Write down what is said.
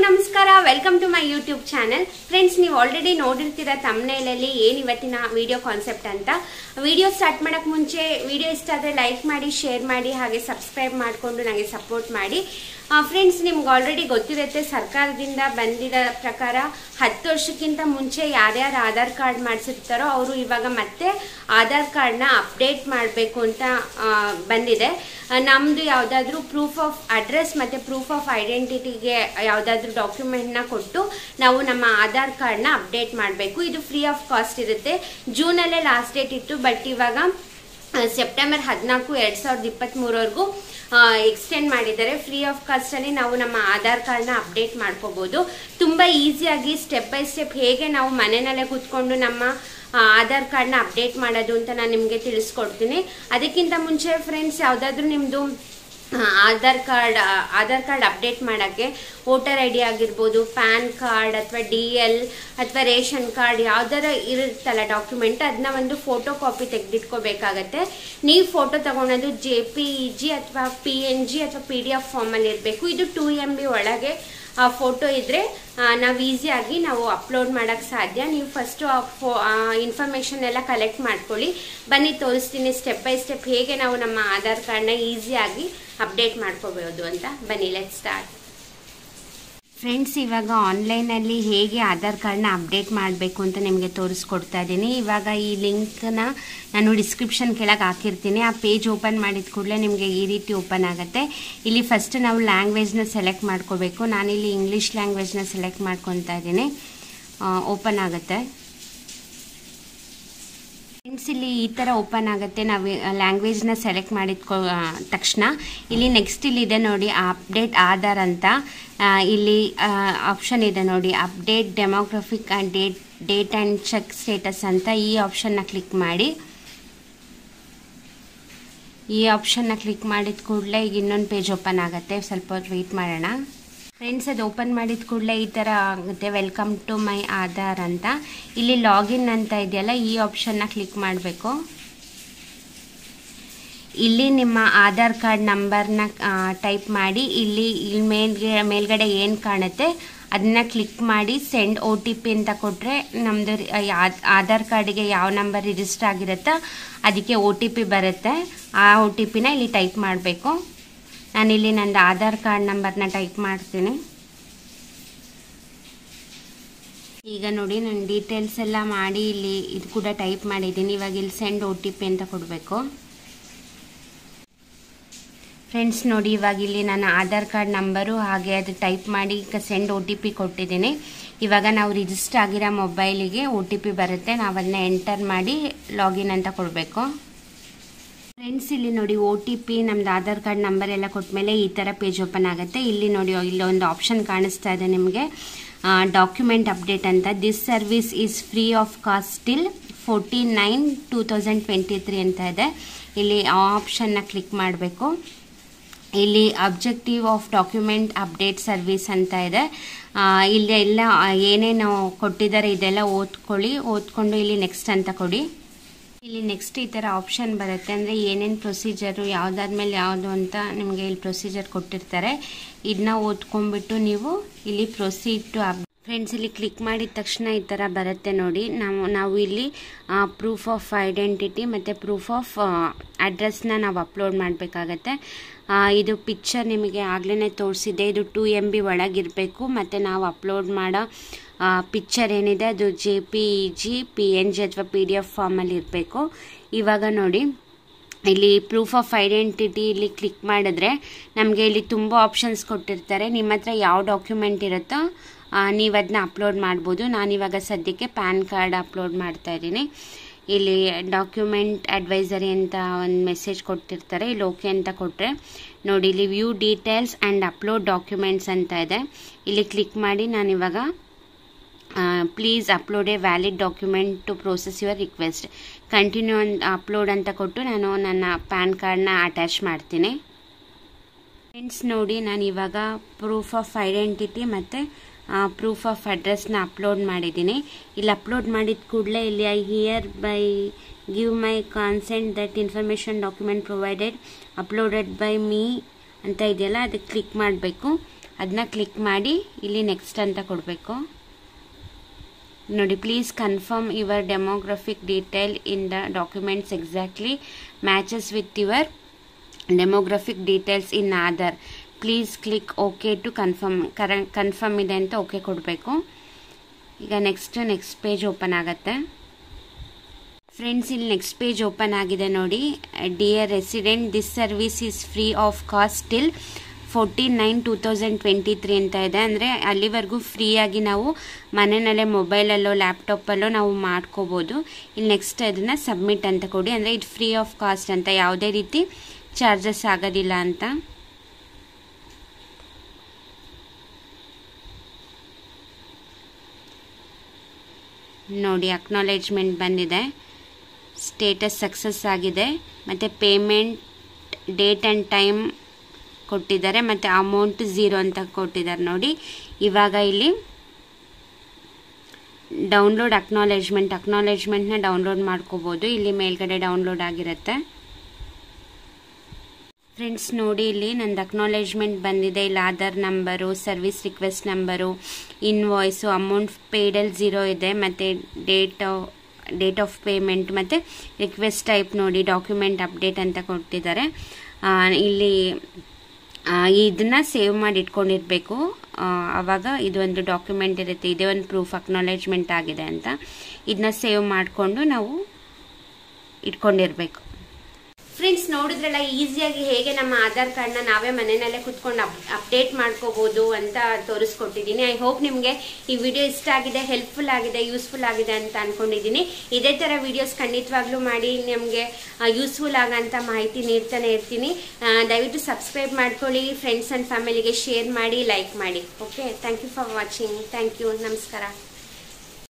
ನಮಸ್ಕಾರ welcome to my YouTube channel friends ನೀವು already ನೋಡಿರ್ತೀರಾ ಥಂಬ್ನೇಲ್ ಅಲ್ಲಿ ಏನು ಇವತ್ತಿನ ವಿಡಿಯೋ ಕಾನ್ಸೆಪ್ಟ್ ಅಂತ ವಿಡಿಯೋ ಸ್ಟಾರ್ಟ್ ಮಾಡಕ್ಕೆ ಮುಂಚೆ ವಿಡಿಯೋ ಇಷ್ಟ ಆದರೆ ಲೈಕ್ ಮಾಡಿ ಶೇರ್ ಮಾಡಿ ಹಾಗೆ ಸಬ್ಸ್ಕ್ರೈಬ್ ಮಾಡಿಕೊಂಡು ನನಗೆ ಸಪೋರ್ಟ್ ಮಾಡಿ ಫ್ರೆಂಡ್ಸ್ ನಿಮ್ಗೆ ಆಲ್ರೆಡಿ ಗೊತ್ತಿರುತ್ತೆ ಸರ್ಕಾರದಿಂದ ಬಂದಿರೋ ಪ್ರಕಾರ 10 ವರ್ಷಕ್ಕಿಂತ ಮುಂಚೆ ಯಾರ್ಯಾರು ಆಧಾರ್ ಕಾರ್ಡ್ ಮಾಡಿಸಿರ್ತಾರೋ ಅವರು ಇವಾಗ ಮತ್ತೆ ಆಧಾರ್ ಕಾರ್ಡ್ನ ಅಪ್ಡೇಟ್ ಮಾಡಬೇಕು ಅಂತ ಬಂದಿದೆ ನಮ್ಮದು ಯಾವುದಾದ್ರೂ ಪ್ರೂಫ್ ಆಫ್ ಅಡ್ರೆಸ್ ಮತ್ತು ಪ್ರೂಫ್ ಆಫ್ ಐಡೆಂಟಿಟಿಗೆ ಯಾವುದಾದ್ರೂ ಡಾಕ್ಯುಮೆಂಟ್ನ ಕೊಟ್ಟು ನಾವು ನಮ್ಮ ಆಧಾರ್ ಕಾರ್ಡ್ನ ಅಪ್ಡೇಟ್ ಮಾಡಬೇಕು ಇದು ಫ್ರೀ ಆಫ್ ಕಾಸ್ಟ್ ಇರುತ್ತೆ ಜೂನಲ್ಲೇ ಲಾಸ್ಟ್ ಡೇಟ್ ಇತ್ತು ಬಟ್ ಇವಾಗ ಸೆಪ್ಟೆಂಬರ್ 14, 2023ವರೆಗೂ ಎಕ್ಸ್ಟೆಂಡ್ ಮಾಡಿದ್ದಾರೆ ಫ್ರೀ ಆಫ್ ಕಾಸ್ಟಲ್ಲಿ ನಾವು ನಮ್ಮ ಆಧಾರ್ ಕಾರ್ಡ್ನ ಅಪ್ಡೇಟ್ ಮಾಡ್ಕೋಬೋದು ತುಂಬ ಈಸಿಯಾಗಿ ಸ್ಟೆಪ್ ಬೈ ಸ್ಟೆಪ್ ಹೇಗೆ ನಾವು ಮನೆಯಲ್ಲೇ ಕೂತ್ಕೊಂಡು ನಮ್ಮ ಆಧಾರ್ ಕಾರ್ಡ್ನ ಅಪ್ಡೇಟ್ ಮಾಡೋದು ಅಂತ ನಾನು ನಿಮಗೆ ತಿಳಿಸ್ಕೊಡ್ತೀನಿ ಅದಕ್ಕಿಂತ ಮುಂಚೆ ಫ್ರೆಂಡ್ಸ್ ಯಾವುದಾದ್ರೂ ನಿಮ್ಮದು ಆಧಾರ್ ಕಾರ್ಡ್ ಅಪ್ಡೇಟ್ ಮಾಡೋಕ್ಕೆ ವೋಟರ್ ಐ ಡಿ ಆಗಿರ್ಬೋದು ಪ್ಯಾನ್ ಕಾರ್ಡ್ ಅಥವಾ DL ಅಥವಾ ರೇಷನ್ ಕಾರ್ಡ್ ಯಾವ್ದಾರ ಇರುತ್ತಲ್ಲ ಡಾಕ್ಯುಮೆಂಟ್ ಅದನ್ನ ಒಂದು ಫೋಟೋ ಕಾಪಿ ತೆಗೆದಿಟ್ಕೋಬೇಕಾಗತ್ತೆ ನೀವು ಫೋಟೋ ತಗೊಳೋದು JPEG ಅಥವಾ PNG ಅಥವಾ PDF ಫಾರ್ಮಲ್ಲಿ ಇರಬೇಕು ಇದು 2 MB ಒಳಗೆ ಆ ಫೋಟೋ ಇದ್ದರೆ ನಾವು ಈಸಿಯಾಗಿ ನಾವು ಅಪ್ಲೋಡ್ ಮಾಡೋಕ್ಕೆ ಸಾಧ್ಯ ನೀವು ಫಸ್ಟು ಇನ್ಫಾರ್ಮೇಷನ್ ಎಲ್ಲ ಕಲೆಕ್ಟ್ ಮಾಡ್ಕೊಳ್ಳಿ ಬನ್ನಿ ತೋರಿಸ್ತೀನಿ ಸ್ಟೆಪ್ ಬೈ ಸ್ಟೆಪ್ ಹೇಗೆ ನಾವು ನಮ್ಮ ಆಧಾರ್ ಕಾರ್ಡ್ನ ಈಸಿಯಾಗಿ ಅಪ್ಡೇಟ್ ಮಾಡ್ಕೋಬೋದು ಅಂತ ಬನ್ನಿ ಲೆಟ್ ಸ್ಟಾರ್ಟ್ ಫ್ರೆಂಡ್ಸ್ ಇವಾಗ ಆನ್ಲೈನಲ್ಲಿ ಹೇಗೆ ಆಧಾರ್ ಕಾರ್ಡ್ನ ಅಪ್ಡೇಟ್ ಮಾಡಬೇಕು ಅಂತ ನಿಮಗೆ ತೋರಿಸ್ಕೊಡ್ತಾ ಇದ್ದೀನಿ ಇವಾಗ ಈ ಲಿಂಕ್ನ ನಾನು ಡಿಸ್ಕ್ರಿಪ್ಷನ್ ಕೆಳಗೆ ಹಾಕಿರ್ತೀನಿ ಆ ಪೇಜ್ ಓಪನ್ ಮಾಡಿದ ಕೂಡಲೇ ನಿಮಗೆ ಈ ರೀತಿ ಓಪನ್ ಆಗುತ್ತೆ ಇಲ್ಲಿ ಫಸ್ಟ್ ನಾವು ಲ್ಯಾಂಗ್ವೇಜ್ನ ಸೆಲೆಕ್ಟ್ ಮಾಡ್ಕೋಬೇಕು ನಾನಿಲ್ಲಿ ಇಂಗ್ಲೀಷ್ ಲ್ಯಾಂಗ್ವೇಜ್ನ ಸೆಲೆಕ್ಟ್ ಮಾಡ್ಕೊತಾ ಇದ್ದೀನಿ ಓಪನ್ ಆಗುತ್ತೆ ಫ್ರೆಂಡ್ಸ್ ಇಲ್ಲಿ ಈ ಥರ ಓಪನ್ ಆಗುತ್ತೆ ನಾವು ಲ್ಯಾಂಗ್ವೇಜ್ನ ಸೆಲೆಕ್ಟ್ ಮಾಡಿದ ತಕ್ಷಣ ಇಲ್ಲಿ ನೆಕ್ಸ್ಟ್ ಇಲ್ಲಿ ಇದೆ ನೋಡಿ ಅಪ್ಡೇಟ್ ಆಧಾರ್ ಅಂತ ಇಲ್ಲಿ ಆಪ್ಷನ್ ಇದೆ ನೋಡಿ update demographic and date and check status ಅಂತ ಈ ಆಪ್ಷನ್ನ ಕ್ಲಿಕ್ ಮಾಡಿ ಈ ಆಪ್ಷನ್ನ ಕ್ಲಿಕ್ ಮಾಡಿದ ಕೂಡಲೇ ಈಗ ಇನ್ನೊಂದು ಪೇಜ್ ಓಪನ್ ಆಗುತ್ತೆ ಸ್ವಲ್ಪ ಹೊತ್ತು ವೆಯ್ಟ್ ಮಾಡೋಣ ಫ್ರೆಂಡ್ಸ್ ಅದು ಓಪನ್ ಮಾಡಿದ ಕೂಡಲೇ ಈ ಥರ ಆಗುತ್ತೆ ವೆಲ್ಕಮ್ ಟು ಮೈ ಆಧಾರ್ ಅಂತ ಇಲ್ಲಿ ಲಾಗಿನ್ ಅಂತ ಇದೆಯಲ್ಲ ಈ ಆಪ್ಷನ್ನ ಕ್ಲಿಕ್ ಮಾಡಬೇಕು ಇಲ್ಲಿ ನಿಮ್ಮ ಆಧಾರ್ ಕಾರ್ಡ್ ನಂಬರ್ನ ಟೈಪ್ ಮಾಡಿ ಇಲ್ಲಿ ಮೇಲ್ಗಡೆ ಏನು ಕಾಣುತ್ತೆ ಅದನ್ನ ಕ್ಲಿಕ್ ಮಾಡಿ ಸೆಂಡ್ OTP ಅಂತ ಕೊಟ್ಟರೆ ನಮ್ಮದು ಆಧಾರ್ ಕಾರ್ಡಿಗೆ ಯಾವ ನಂಬರ್ ರಿಜಿಸ್ಟರ್ ಆಗಿರುತ್ತೋ ಅದಕ್ಕೆ OTP ಬರುತ್ತೆ ಆ OTPನ ಇಲ್ಲಿ ಟೈಪ್ ಮಾಡಬೇಕು ನಾನಿಲ್ಲಿ ನನ್ನ ಆಧಾರ್ ಕಾರ್ಡ್ ನಂಬರ್ನ ಟೈಪ್ ಮಾಡ್ತೀನಿ ಈಗ ನೋಡಿ ನಾನು ಡೀಟೇಲ್ಸ್ ಎಲ್ಲ ಮಾಡಿ ಇಲ್ಲಿ ಇದು ಕೂಡ ಟೈಪ್ ಮಾಡಿದ್ದೀನಿ ಇವಾಗ ಇಲ್ಲಿ ಸೆಂಡ್ OTP ಅಂತ ಕೊಡಬೇಕು ಫ್ರೆಂಡ್ಸ್ ನೋಡಿ ಇವಾಗ ಇಲ್ಲಿ ನನ್ನ ಆಧಾರ್ ಕಾರ್ಡ್ ನಂಬರು ಹಾಗೆ ಅದು ಟೈಪ್ ಮಾಡಿ ಈಗ ಸೆಂಡ್ OTP ಕೊಟ್ಟಿದ್ದೀನಿ ಇವಾಗ ನಾವು ರಿಜಿಸ್ಟರ್ ಆಗಿರೋ ಮೊಬೈಲಿಗೆ OTP ಬರುತ್ತೆ ನಾವು ಅದನ್ನ ಎಂಟರ್ ಮಾಡಿ ಲಾಗಿನ್ ಅಂತ ಕೊಡಬೇಕು ಫ್ರೆಂಡ್ಸ್ ಇಲ್ಲಿ ನೋಡಿ OTP ನಮ್ದು ಆಧಾರ್ ಕಾರ್ಡ್ ನಂಬರ್ ಎಲ್ಲ ಕೊಟ್ಟಮೇಲೆ ಈ ಥರ ಪೇಜ್ ಓಪನ್ ಆಗುತ್ತೆ ಇಲ್ಲಿ ನೋಡಿ ಇಲ್ಲೊಂದು ಆಪ್ಷನ್ ಕಾಣಿಸ್ತಾ ಇದೆ ನಿಮಗೆ ಡಾಕ್ಯುಮೆಂಟ್ ಅಪ್ಡೇಟ್ ಅಂತ this service is free of cost till 14/9/2023 ಅಂತ ಇದೆ ಇಲ್ಲಿ ಆ ಆಪ್ಷನ್ನ ಕ್ಲಿಕ್ ಮಾಡಬೇಕು ಇಲ್ಲಿ objective of document update service ಅಂತ ಇದೆ ಇಲ್ಲಿ ಎಲ್ಲ ಏನೇನು ಕೊಟ್ಟಿದ್ದಾರೆ ಇದೆಲ್ಲ ಓದ್ಕೊಂಡು ಇಲ್ಲಿ ನೆಕ್ಸ್ಟ್ ಅಂತ ಕೊಡಿ ಇಲ್ಲಿ ನೆಕ್ಸ್ಟ್ ಈ ಥರ ಆಪ್ಷನ್ ಬರುತ್ತೆ ಅಂದರೆ ಏನೇನು ಪ್ರೊಸೀಜರು ಯಾವುದಾದ್ಮೇಲೆ ಯಾವುದು ಅಂತ ನಿಮಗೆ ಇಲ್ಲಿ ಪ್ರೊಸೀಜರ್ ಕೊಟ್ಟಿರ್ತಾರೆ ಇದನ್ನ ಓದ್ಕೊಂಡ್ಬಿಟ್ಟು ನೀವು ಇಲ್ಲಿ ಪ್ರೊಸೀಡ್ ಟು ಫ್ರೆಂಡ್ಸ್ ಇಲ್ಲಿ ಕ್ಲಿಕ್ ಮಾಡಿದ ತಕ್ಷಣ ಈ ಥರ ಬರುತ್ತೆ ನೋಡಿ ನಾವು ಇಲ್ಲಿ ಪ್ರೂಫ್ ಆಫ್ ಐಡೆಂಟಿಟಿ ಮತ್ತು ಪ್ರೂಫ್ ಆಫ್ ಅಡ್ರೆಸ್ನ ನಾವು ಅಪ್ಲೋಡ್ ಮಾಡಬೇಕಾಗತ್ತೆ ಇದು ಪಿಕ್ಚರ್ ನಿಮಗೆ ಆಗಲೇ ತೋರಿಸಿದೆ ಇದು 2 MB ಒಳಗಿರಬೇಕು ಮತ್ತು ನಾವು ಅಪ್ಲೋಡ್ ಮಾಡೋ ಪಿಕ್ಚರ್ ಏನಿದೆ ಅದು JPEG PNG ಅಥವಾ PDF ಫಾರ್ಮಲ್ಲಿ ಇರಬೇಕು ಇವಾಗ ನೋಡಿ ಇಲ್ಲಿ ಪ್ರೂಫ್ ಆಫ್ ಐಡೆಂಟಿಟಿ ಇಲ್ಲಿ ಕ್ಲಿಕ್ ಮಾಡಿದ್ರೆ ನಮಗೆ ಇಲ್ಲಿ ತುಂಬ ಆಪ್ಷನ್ಸ್ ಕೊಟ್ಟಿರ್ತಾರೆ ನಿಮ್ಮ ಹತ್ರ ಯಾವ ಡಾಕ್ಯುಮೆಂಟ್ ಇರುತ್ತೋ ನೀವು ಅದನ್ನ ಅಪ್ಲೋಡ್ ಮಾಡ್ಬೋದು ನಾನಿವಾಗ ಸದ್ಯಕ್ಕೆ ಪ್ಯಾನ್ ಕಾರ್ಡ್ ಅಪ್ಲೋಡ್ ಮಾಡ್ತಾ ಇದ್ದೀನಿ ಇಲ್ಲಿ ಡಾಕ್ಯುಮೆಂಟ್ ಅಡ್ವೈಸರಿ ಅಂತ ಒಂದು ಮೆಸೇಜ್ ಕೊಟ್ಟಿರ್ತಾರೆ ಇಲ್ಲಿ ಓಕೆ ಅಂತ ಕೊಟ್ಟರೆ ನೋಡಿ ಇಲ್ಲಿ view details and upload documents ಅಂತ ಇದೆ ಇಲ್ಲಿ ಕ್ಲಿಕ್ ಮಾಡಿ ನಾನಿವಾಗ please upload a valid document to process your request continue upload ಅಂತ ಕೊಟ್ಟು ನಾನು ನನ್ನ ಪ್ಯಾನ್ ಕಾರ್ಡ್ನ ಅಟ್ಯಾಚ್ ಮಾಡ್ತೀನಿ ಫ್ರೆಂಡ್ಸ್ ನೋಡಿ ನಾನು ಇವಾಗ ಪ್ರೂಫ್ ಆಫ್ ಐಡೆಂಟಿಟಿ ಮತ್ತು ಪ್ರೂಫ್ ಆಫ್ ಅಡ್ರೆಸ್ನ ಅಪ್ಲೋಡ್ ಮಾಡಿದ್ದೀನಿ ಇಲ್ಲಿ ಅಪ್ಲೋಡ್ ಮಾಡಿದ ಕೂಡಲೇ ಇಲ್ಲಿ I hereby give my consent that information document provided uploaded by me ಅಂತ ಇದೆಯಲ್ಲ ಅದಕ್ಕೆ ಕ್ಲಿಕ್ ಮಾಡಬೇಕು ಅದನ್ನ ಕ್ಲಿಕ್ ಮಾಡಿ ಇಲ್ಲಿ ನೆಕ್ಸ್ಟ್ ಅಂತ ಕೊಡಬೇಕು. ನೋಡಿ, please confirm your demographic detail in the documents exactly matches with your demographic details in Aadhaar. Please click okay to confirm ಇದೆ ಅಂತ ಓಕೆ ಕೊಡಬೇಕು. ಈಗ ನೆಕ್ಸ್ಟ್ ಪೇಜ್ ಓಪನ್ ಆಗುತ್ತೆ. ಫ್ರೆಂಡ್ಸ್, ಇಲ್ಲಿ ನೆಕ್ಸ್ಟ್ ಪೇಜ್ ಓಪನ್ ಆಗಿದೆ ನೋಡಿ. Dear resident, this service is free of cost till 14/9/2023 ಅಂತ ಇದೆ. ಅಂದರೆ ಅಲ್ಲಿವರೆಗೂ ಫ್ರೀಯಾಗಿ ನಾವು ಮನೆಯಲ್ಲೇ ಮೊಬೈಲಲ್ಲೋ ಲ್ಯಾಪ್ಟಾಪಲ್ಲೋ ನಾವು ಮಾಡ್ಕೋಬೋದು. ಇಲ್ಲಿ ನೆಕ್ಸ್ಟ್ ಅದನ್ನು ಸಬ್ಮಿಟ್ ಅಂತ ಕೊಡಿ. ಅಂದರೆ ಇದು ಫ್ರೀ ಆಫ್ ಕಾಸ್ಟ್ ಅಂತ, ಯಾವುದೇ ರೀತಿ ಚಾರ್ಜಸ್ ಆಗೋದಿಲ್ಲ ಅಂತ. ನೋಡಿ, ಅಕ್ನಾಲೇಜ್ಮೆಂಟ್ ಬಂದಿದೆ, ಸ್ಟೇಟಸ್ ಸಕ್ಸಸ್ ಆಗಿದೆ, ಮತ್ತು ಪೇಮೆಂಟ್ ಡೇಟ್ ಆ್ಯಂಡ್ ಟೈಮ್ ಕೊಟ್ಟಿದ್ದಾರೆ, ಮತ್ತು ಅಮೌಂಟ್ 0 ಅಂತ ಕೊಟ್ಟಿದ್ದಾರೆ. ನೋಡಿ, ಇವಾಗ ಇಲ್ಲಿ ಡೌನ್ಲೋಡ್ ಅಕ್ನಾಲೇಜ್ಮೆಂಟ್ನ ಡೌನ್ಲೋಡ್ ಮಾಡ್ಕೋಬೋದು. ಇಲ್ಲಿ ಮೇಲ್ಗಡೆ ಡೌನ್ಲೋಡ್ ಆಗಿರುತ್ತೆ. ಫ್ರೆಂಡ್ಸ್, ನೋಡಿ, ಇಲ್ಲಿ ನಂದು ಅಕ್ನಾಲೇಜ್ಮೆಂಟ್ ಬಂದಿದೆ. ಇಲ್ಲಿ Aadhaar number, service request number, invoice, amount ಪೇಡಲ್ಲಿ 0 ಇದೆ, ಮತ್ತು ಡೇಟ್ ಆಫ್ ಪೇಮೆಂಟ್, ಮತ್ತು ರಿಕ್ವೆಸ್ಟ್ ಟೈಪ್ ನೋಡಿ ಡಾಕ್ಯುಮೆಂಟ್ ಅಪ್ಡೇಟ್ ಅಂತ ಕೊಟ್ಟಿದ್ದಾರೆ. ಇಲ್ಲಿ ಇದನ್ನ ಸೇವ್ ಮಾಡಿ ಇಟ್ಕೊಂಡಿರಬೇಕು. ಆವಾಗ ಇದು ಒಂದು ಡಾಕ್ಯುಮೆಂಟ್ ಇರುತ್ತೆ, ಇದೇ ಒಂದು ಪ್ರೂಫ್ ಅಕ್ನಾಲೇಜ್ಮೆಂಟ್ ಆಗಿದೆ ಅಂತ. ಇದನ್ನ ಸೇವ್ ಮಾಡಿಕೊಂಡು ನಾವು ಇಟ್ಕೊಂಡಿರಬೇಕು. ಫ್ರೆಂಡ್ಸ್, ನೋಡಿದ್ರಲ್ಲ ಈಸಿಯಾಗಿ ಹೇಗೆ ನಮ್ಮ ಆಧಾರ್ ಕಾರ್ಡ್ನ ನಾವೇ ಮನೆಯಲ್ಲೇ ಕುತ್ಕೊಂಡು ಅಪ್ಡೇಟ್ ಮಾಡ್ಕೋಬೋದು ಅಂತ ತೋರಿಸ್ಕೊಟ್ಟಿದ್ದೀನಿ. ಐ ಹೋಪ್ ನಿಮಗೆ ಈ ವಿಡಿಯೋ ಇಷ್ಟ ಆಗಿದೆ, ಹೆಲ್ಪ್ಫುಲ್ ಆಗಿದೆ, ಯೂಸ್ಫುಲ್ ಆಗಿದೆ ಅಂತ ಅಂದ್ಕೊಂಡಿದ್ದೀನಿ. ಇದೇ ಥರ ವಿಡಿಯೋಸ್ ಖಂಡಿತವಾಗ್ಲೂ ಮಾಡಿ ನಿಮಗೆ ಯೂಸ್ಫುಲ್ ಆಗೋಂಥ ಮಾಹಿತಿ ನೀಡ್ತಾನೆ ಇರ್ತೀನಿ. ದಯವಿಟ್ಟು ಸಬ್ಸ್ಕ್ರೈಬ್ ಮಾಡ್ಕೊಳ್ಳಿ, ಫ್ರೆಂಡ್ಸ್ ಆ್ಯಂಡ್ ಫ್ಯಾಮಿಲಿಗೆ ಶೇರ್ ಮಾಡಿ, ಲೈಕ್ ಮಾಡಿ. Okay, thank you for watching. Thank you, ನಮಸ್ಕಾರ.